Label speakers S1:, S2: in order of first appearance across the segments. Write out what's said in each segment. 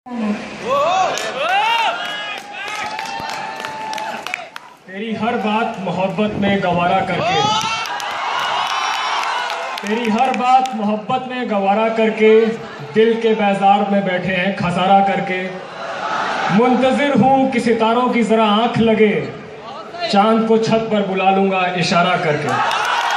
S1: तेरी हर बात मोहब्बत में गवारा करके, तेरी हर बात मोहब्बत में गवारा करके, दिल के बाजार में बैठे हैं खसारा करके। मुंतजिर हूँ कि सितारों की जरा आंख लगे, चांद को छत पर बुला लूंगा इशारा करके।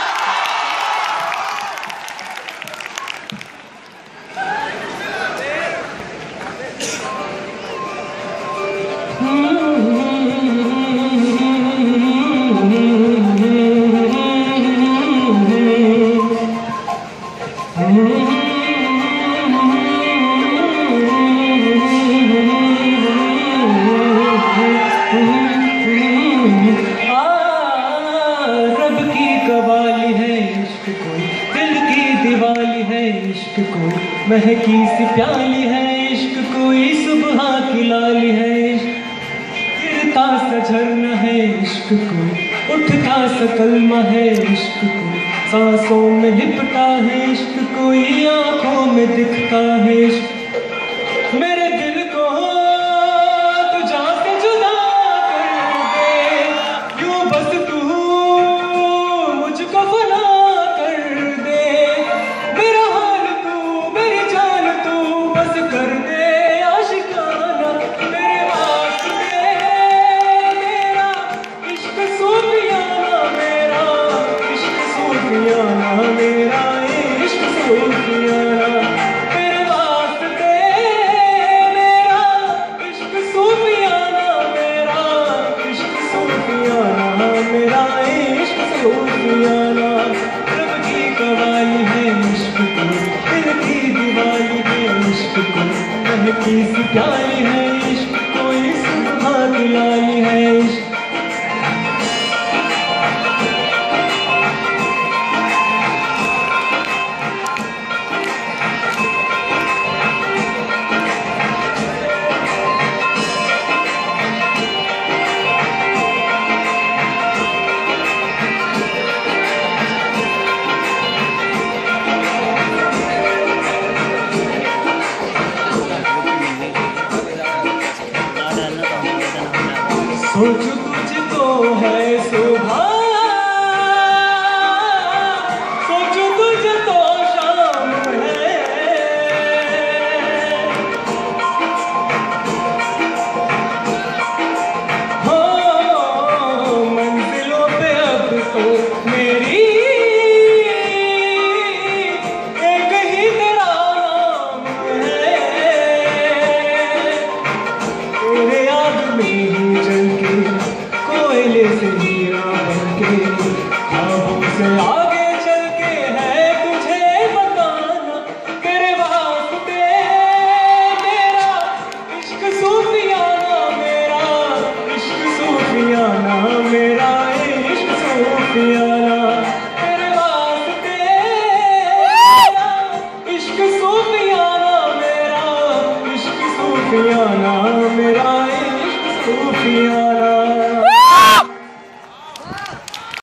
S2: महकी सी प्याली है इश्क, कोई सुबह की लाली है इश्क, गिरता सा झरना है इश्क, कोई उठता सा कलमा है इश्क, कोई सांसों में लिपटा है इश्क, कोई आंखों में दिखता है इश्क। मेरे दिल को तू जान से जुदा कर दे, यूं बस तू मुझको फना कर दे, मेरा हाल तू मेरी जान तू बस कर दे आशिकाना। तेरे वास्ते मेरा इश्क सूफियाना, मेरा इश्क सूफियाना, मेरा इश्क सूफियाना। तेरे वास्ते मेरा इश्क सूफियाना, मेरा इश्क सूफियाना, मेरा इश्क सूफियाना। रब की कवाली है इश्क को, दिल की दीवाली है इश्क को, महकी सी प्याली है इश्क, कोई सुबह की लाली है इश्क। सोच तुझको है सुबह, सोच तुझ तो शाम है, हो मंजिलों पे अब तो मेरी एक ही तेरा नाम है। तेरे याद में ही जल के कोयले से हीरा बनके, ख्वाबों से आगे चल के है तुझे बताना। तेरे वास्ते मेरा इश्क सूफियाना, मेरा इश्क सूफियाना, मेरा इश्क सूफियाना। तेरे वास्ते मेरा इश्क सूफियाना, मेरा इश्क सूफियाना, मेरा इश्क सूफियाना।